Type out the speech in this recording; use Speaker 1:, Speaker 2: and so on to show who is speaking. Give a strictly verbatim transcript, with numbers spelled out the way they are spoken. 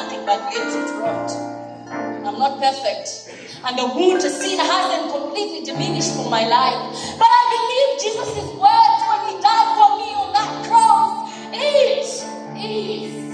Speaker 1: nothing but get it right. I'm not perfect. And the wound to sin hasn't completely diminished from my life. But I believe Jesus' words when he died for me on that cross. It is